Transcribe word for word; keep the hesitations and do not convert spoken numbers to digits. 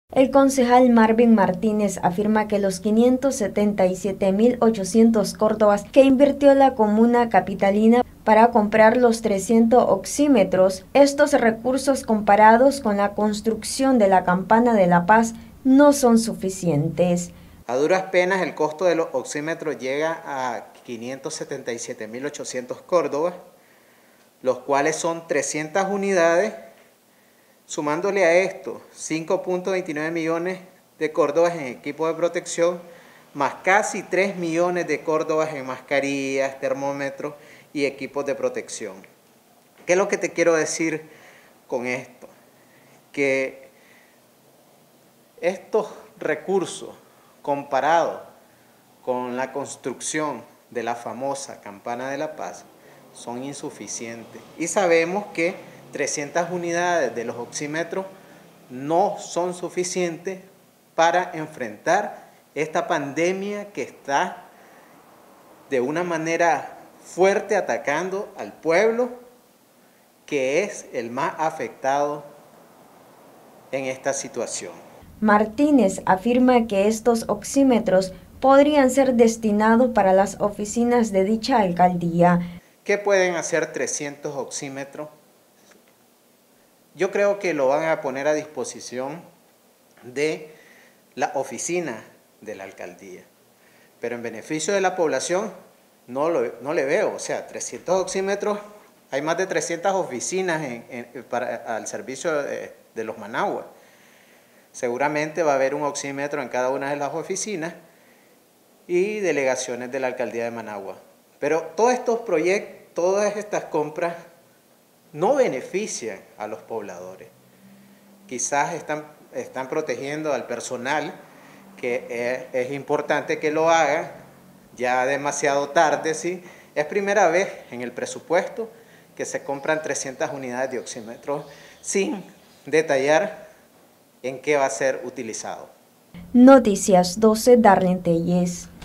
El concejal Marvin Martínez afirma que los quinientos setenta y siete mil ochocientos córdobas que invirtió la comuna capitalina para comprar los trescientos oxímetros, estos recursos comparados con la construcción de la Campana de la Paz no son suficientes. A duras penas el costo de los oxímetros llega a quinientos setenta y siete mil ochocientos córdobas, los cuales son trescientas unidades. Sumándole a esto cinco punto veintinueve millones de córdobas en equipo de protección, más casi tres millones de córdobas en mascarillas, termómetros y equipos de protección. ¿Qué es lo que te quiero decir con esto? Que estos recursos comparados con la construcción de la famosa Campana de la Paz son insuficientes y sabemos que trescientas unidades de los oxímetros no son suficientes para enfrentar esta pandemia que está de una manera fuerte atacando al pueblo, que es el más afectado en esta situación. Martínez afirma que estos oxímetros podrían ser destinados para las oficinas de dicha alcaldía. ¿Qué pueden hacer trescientos oxímetros? Yo creo que lo van a poner a disposición de la oficina de la alcaldía, pero en beneficio de la población no, lo, no le veo. O sea, trescientos oxímetros, hay más de trescientas oficinas en, en, para, al servicio de, de los Managua. Seguramente va a haber un oxímetro en cada una de las oficinas y delegaciones de la alcaldía de Managua. Pero todos estos proyectos, todas estas compras no benefician a los pobladores. Quizás están, están protegiendo al personal, que es, es importante que lo haga, ya demasiado tarde, ¿sí? Es primera vez en el presupuesto que se compran trescientas unidades de oxímetros sin detallar en qué va a ser utilizado. Noticias doce, Darlene Telles.